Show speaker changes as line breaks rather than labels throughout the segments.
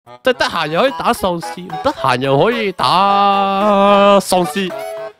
即係得閒又可以打喪屍，得閒又可以打喪屍。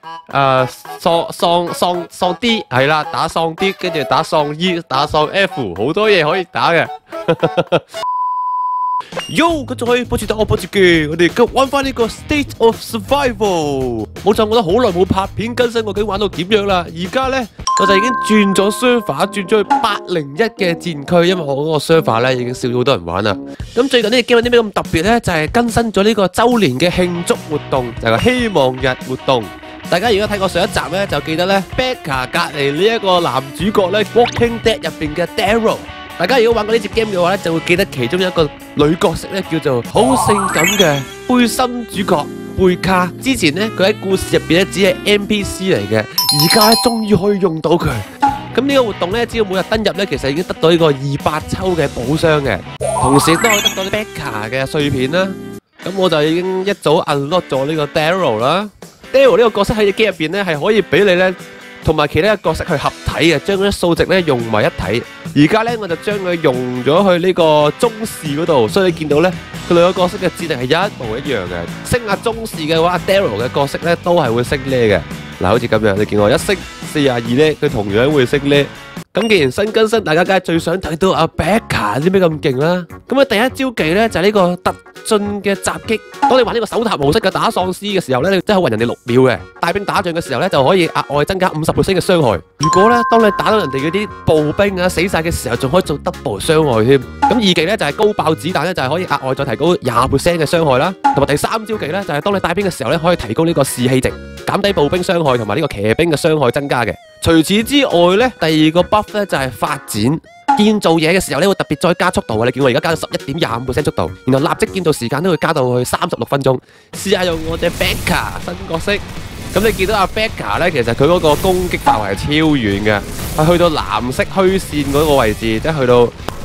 喪 D 係啦，打喪 D， 跟住打喪 E， 打喪 F， 好多嘢可以打嘅。Yo， 咁仲可以波住打我波住嘅，我哋今日玩翻呢個 State of Survival。冇錯，我覺得好耐冇拍片更新，我究竟玩到點樣啦？而家咧我就已經轉咗 server， 轉咗去801嘅戰區，因為我嗰個 server 咧已經少咗好多人玩啦。咁最近呢個 game 有啲咩咁特別咧？就係更新咗呢個周年嘅慶祝活動，就係個希望日活動。大家如果睇過上一集咧，就記得咧 Becca 隔離呢一個男主角咧 Walking Dead 入邊嘅 Daryl。大家如果玩過呢隻 game 嘅話咧，就會記得其中一個女角色咧叫做好性感嘅背心主角貝卡。之前咧佢喺故事入邊咧只係 NPC 嚟嘅，而家咧終於可以用到佢。咁呢個活動咧，只要每日登入咧，其實已經得到呢個200抽嘅寶箱嘅，同時亦都可以得到啲 Becca 嘅碎片啦。咁我就已經一早 unlock 咗呢個 Daryl 啦。Daryl 呢個角色喺隻 game 入邊咧係可以俾你咧同埋其他嘅角色去合體嘅，將嗰啲數值咧用埋一體。而家咧我就將佢用咗去呢個中士嗰度，所以你見到咧佢兩個角色嘅智力係一模一樣嘅。升下中士嘅話 ，Daryl 嘅角色咧都係會升呢嘅。嗱，好似咁樣，你見我一升42咧，佢同樣會升呢。咁既然新更新，大家梗係最想睇到阿 Becca 啲咩咁勁啦。咁啊第一招技咧就係呢個突進嘅襲擊。當你玩呢個手塔模式嘅打喪屍嘅時候咧，你真係可以暈人哋6秒嘅。帶兵打仗嘅時候咧，就可以額外增加50% 嘅傷害。如果咧當你打到人哋嗰啲步兵啊死晒嘅時候，仲可以做 double 傷害添。咁二技咧就係高爆子彈咧，就係可以額外再提高20% 嘅傷害啦。同埋第三招技咧就係當你帶兵嘅時候咧，可以提高呢個士氣值，減低步兵傷害同埋呢個騎兵嘅傷害增加嘅。除此之外咧，第二個 buff 咧就係發展建造嘢嘅時候咧，會特別再加速度啊！你見我而家加到11.25% 速度，然後立即建造時間都會加到去36分鐘。試下用我隻 Becca 新角色，咁你見到阿 Becca 咧，其實佢嗰個攻擊範圍係超遠嘅，係去到藍色虛線嗰個位置，即係去到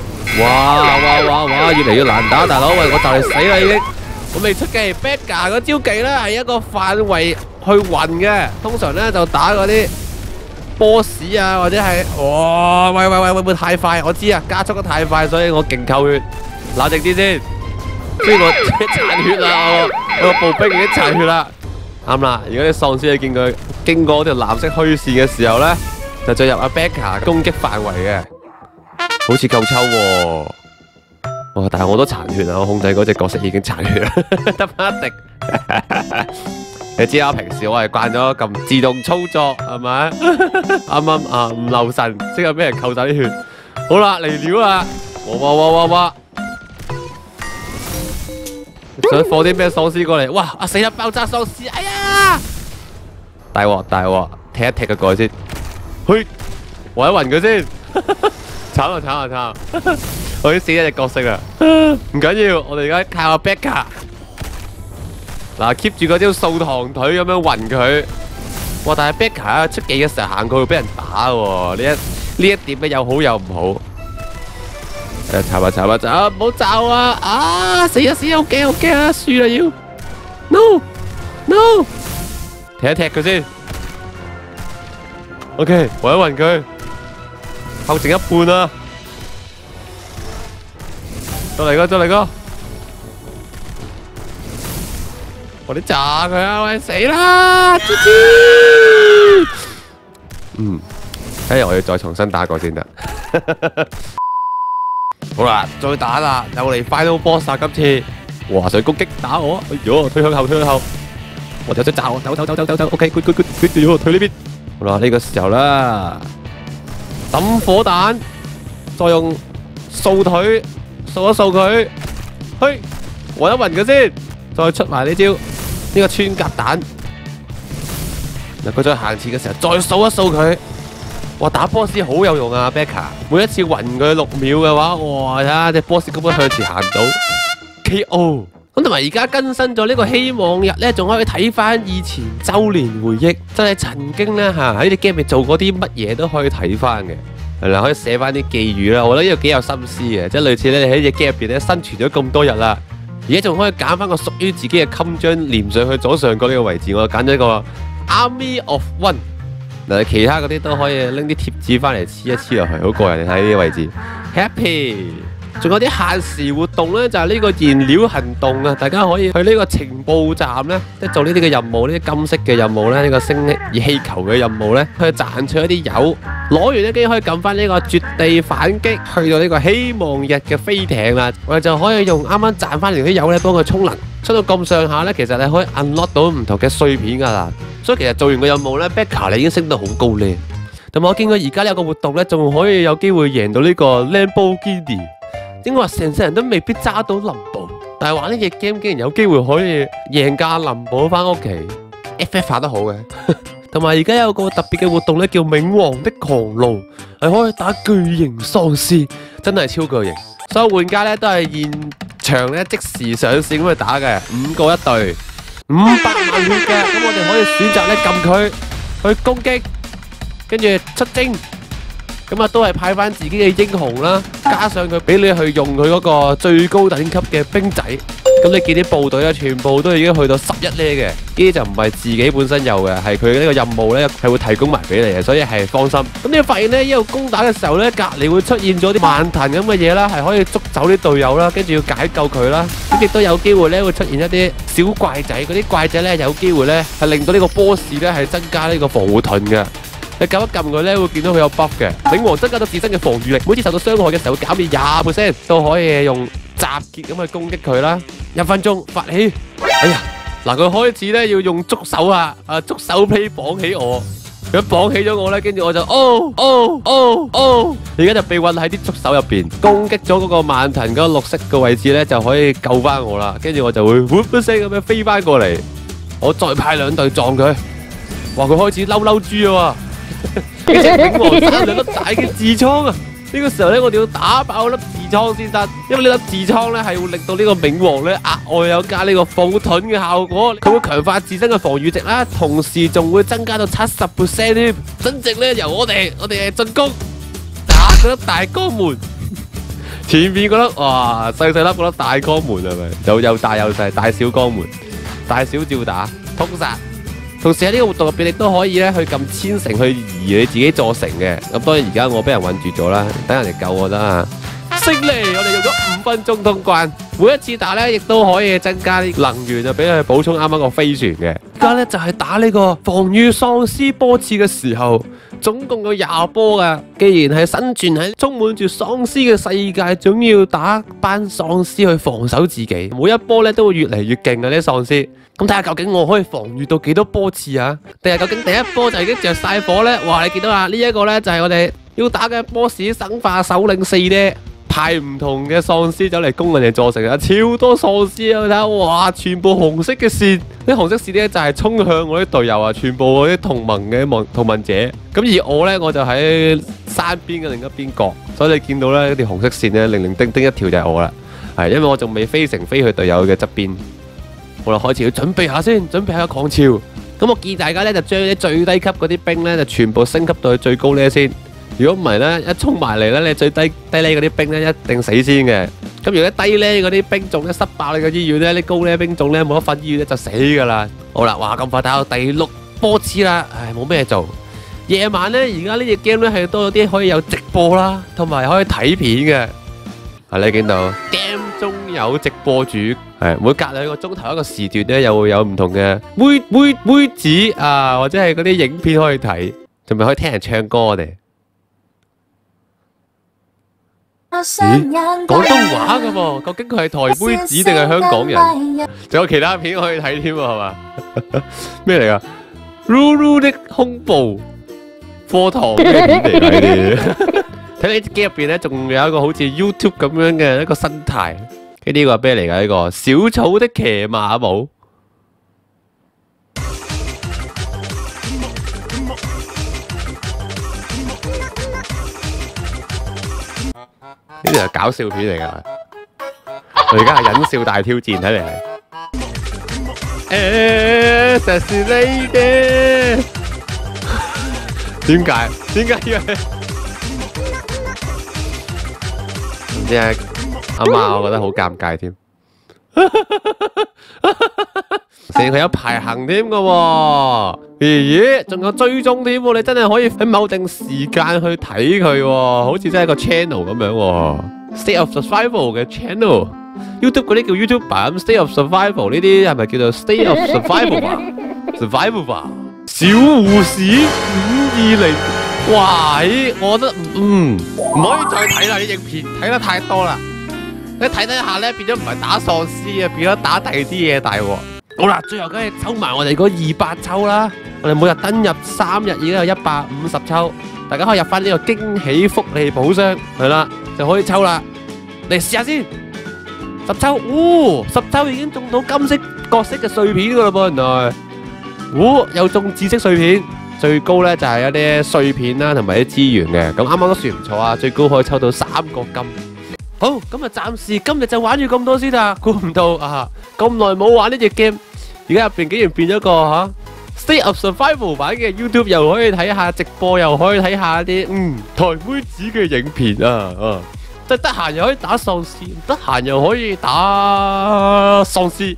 哇，越嚟越難打，大佬喂，我就嚟死啦已經。我未出技 ，Becca 嗰招技咧係一個範圍去暈嘅，通常咧就打嗰啲波士啊，或者係哇，喂，會唔會太快？我知啊，加速得太快，所以我勁扣血。冷靜啲先，所以我殘血啦，我個步兵已經殘血啦。啱啦，如果啲喪屍你見佢經過條藍色虛線嘅時候咧，就進入阿 Becca 攻擊範圍嘅，好似夠抽喎。哇！但係我都殘血啊，我控制嗰隻角色已經殘血啦，得返一滴。你知啦，平時我係慣咗撳自動操作，係咪？啱啊，唔留神，即刻俾人扣晒啲血。好啦，嚟料啦！哇！想放啲咩喪屍過嚟？哇！死啦！爆炸喪屍！哎呀！大鑊！踢一踢佢過去先。去，暈一暈佢先。慘啊！我已經死咗隻角色啦。唔緊要，我哋而家靠阿 Becca。嗱 ，keep 住嗰招掃堂腿咁樣暈佢。哇！但係 Becca 出技嘅時候行過會俾人打喎。呢一點咧有好有唔好。查啊！唔好罩啊！啊！死啊！好驚啊！輸啦要。No！ 踢一踢佢先。OK， 暈一暈佢。後剩一半啦。再嚟個！我哋炸佢啊！喂，死啦！我要再重新打過先得。好啦，再打啦，又嚟 Final Boss 啊！今次，哇！想攻擊打我，哎喲，推向後，我就想炸我，走 ，OK， good， 退呢邊。好啦，呢個時候啦，抌火彈，再用掃腿掃一掃佢，暈一暈佢先，再出埋呢招，呢個穿甲彈。嗱，佢再行前嘅時候，再掃一掃佢。哇！打 boss 好有用啊 ，Becca！ 每一次暈佢6秒嘅話，哇！睇下隻 boss 根本向前行唔到 ，KO。咁同埋而家更新咗呢個希望日咧，仲可以睇翻以前周年回憶，真係曾經咧喺啲 game 入做過啲乜嘢都可以睇翻嘅。係啦，可以寫翻啲寄語啦，我覺得呢個幾有心思嘅，即係類似咧，你喺隻 game 入邊咧生存咗咁多日啦，而家仲可以揀翻個屬於自己嘅襟章連上去左上角呢個位置，我揀咗一個 Army of One。嗱，其他嗰啲都可以拎啲貼紙翻嚟黐一黐落去，好過癮。你睇呢啲位置 ，Happy 仲有啲限時活動咧，就係呢個燃料行動啊！大家可以去呢個情報站咧，即係做呢啲嘅任務，呢啲金色嘅任務咧，呢個星熱氣球嘅任務咧，去賺取一啲油。攞完咧，跟住可以撳翻呢個絕地反擊，去到呢個希望日嘅飛艇啦。我哋就可以用啱啱賺翻嚟啲油咧，幫佢充能。出到咁上下咧，其實你可以 unlock 到唔同嘅碎片噶啦。所以其實做完個任務咧，Becca 你已經升到好高咧。同埋我見過而家呢有個活動咧，仲可以有機會贏到呢個 Lamborghini。應該話成世人都未必揸到林寶，但係玩呢隻 game 竟然有機會可以贏架林寶翻屋企 ，FF 發得好嘅。同埋而家有個特別嘅活動咧，叫冥王的狂怒，係可以打巨型喪屍，真係超巨型。所有玩家咧都係現場咧即時上線咁去打嘅，5個一隊，500萬血嘅，咁我哋可以選擇咧撳佢去攻擊，跟住出征。咁啊，都係派翻自己嘅英雄啦，加上佢俾你去用佢嗰個最高等級嘅兵仔。咁你見啲部隊啊，全部都已經去到11呢嘅，呢啲就唔係自己本身有嘅，係佢呢個任務咧係會提供埋俾你嘅，所以係放心。咁你發現咧，一路攻打嘅時候咧，隔離會出現咗啲漫騰咁嘅嘢啦，係可以捉走啲隊友啦，跟住要解救佢啦。咁亦都有機會咧會出現一啲小怪仔，嗰啲怪仔咧有機會咧係令到呢個 boss 咧係增加呢個防護盾嘅。你撳一撳佢咧，會見到佢有 buff 嘅，冥王增加咗自身嘅防禦力，每次受到傷害嘅時候會減免20%，都可以用集結咁去攻擊佢啦。1分鐘發起，哎呀，嗱佢開始咧要用觸手啊，觸手臂綁起我，佢綁起咗我咧，跟住我就而家就被困喺啲觸手入邊，攻擊咗嗰個漫騰嗰個綠色嘅位置咧，就可以救翻我啦。跟住我就會呼一聲咁樣飛翻過嚟，我再派2隊撞佢，哇佢開始嬲豬啊！跟住冥王生2粒大嘅痔瘡啊！呢個時候咧，我哋要打爆粒痔瘡先得，因為呢粒痔瘡咧係會令到呢個冥王咧額外有加呢個防盾嘅效果，佢會強化自身嘅防禦值啦，同時仲會增加到70%添。真正咧由我哋係進攻打嗰粒大肛門，前面嗰粒哇細粒嗰粒大肛門係咪？又大又細，大小肛門，大小照打，通殺。同時喺呢個活動入邊，你都可以咧去撳千城去移你自己座城嘅。咁當然而家我俾人困住咗啦，等人嚟救我得啊！勝利，我哋用咗5分鐘通關。每一次打咧，亦都可以增加啲能源啊，俾佢補充啱啱個飛船嘅。而家咧就係打呢個防禦喪屍波次嘅時候，總共有20波噶。既然係生存喺充滿住喪屍嘅世界，總要打班喪屍去防守自己。每一波咧都會越嚟越勁啊！啲喪屍。咁睇下究竟我可以防禦到幾多波次啊？定係究竟第一波就已經着晒火咧？哇！你見到啦，呢一個咧就係我哋要打嘅boss生化首領4咧，派唔同嘅喪屍走嚟攻人哋座城啊！超多喪屍啊！你睇下，哇！全部紅色嘅線，啲紅色線咧就係衝向我啲隊友啊！全部嗰啲同盟嘅同盟者。咁而我咧，我就喺山邊嘅另一邊角，所以你見到咧嗰條紅色線咧，零零丁丁一條就係我啦。係因為我仲未飛成飛去隊友嘅側邊。我哋開始要準備下先，準備下個狂潮。咁我建議大家咧就將啲最低級嗰啲兵咧就全部升級到去最高呢先。如果唔係咧，一衝埋嚟咧，你最低呢嗰啲兵咧一定死先嘅。咁如果低呢嗰啲兵種咧塞爆你個醫院咧，啲高呢兵種咧冇得瞓醫院咧就死噶啦。好啦，哇咁快打到第6波次啦，唉冇咩做。夜晚咧而家呢隻 game 咧係多咗啲可以有直播啦，同埋可以睇片嘅。你見到 game 中有直播主，係每隔2個鐘頭一個時段咧，又會有唔同嘅妹子啊，或者係嗰啲影片可以睇，仲咪可以聽人唱歌我哋。咦，廣東話噶噃，究竟佢係台妹子定係香港人？仲有其他片可以睇添喎，係嘛？咩嚟噶 ？Lulu 的胸部課堂嘅片嚟㗎呢啲。睇呢隻機入邊咧，仲有一個好似 YouTube 咁樣嘅一個生態。呢個係咩嚟㗎？呢個小草的騎馬舞。呢啲係搞笑片嚟㗎。我而家係忍笑大挑戰，睇嚟係。實是你嘅。點解？點解要？唔知啊，阿媽，我覺得好尷尬添。成佢有排行添噶喎，咦？仲有追蹤添喎，你真係可以喺某定時間去睇佢喎，好似真係個 channel 咁樣喎。 State of Survival 嘅 channel。YouTube 嗰啲叫 YouTube 版 State of Survival 呢啲係咪叫做 State of Survival 啊？Survival 吧。小護士520，哇！我覺得唔可以再睇啦，啲影片睇得太多啦。你睇下咧，變咗唔係打喪屍啊，變咗打第二啲嘢大鑊。好啦，最後梗係抽埋我哋嗰200抽啦。我哋每日登入3日已經有150抽，大家可以入翻呢個驚喜福利寶箱，係啦就可以抽啦。嚟試下先，10抽，10抽已經中到金色角色嘅碎片噶啦噃，原來，又中紫色碎片，最高咧就係一啲碎片啦，同埋啲資源嘅，咁啱啱都算唔錯啊，最高可以抽到3個金。好，咁啊暫時今日就玩住咁多先啦，估唔到啊，咁耐冇玩呢隻 game， 而家入邊竟然變咗個State of Survival 版嘅 YouTube， 又可以睇下直播，又可以睇下啲台妹子嘅影片啊！即係得閒又可以打喪屍，唔得閒又可以打喪屍，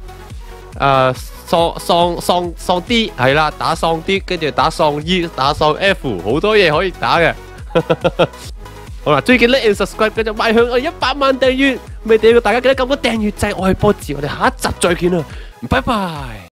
喪 D 係啦，打喪 D， 跟住打喪 E， 打喪 F， 好多嘢可以打嘅。好啦，最記得 subscribe， 繼續邁向我100萬訂閱，未訂閱大家記得撳個訂閱掣，我係波子，我哋下一集再見啦，拜拜。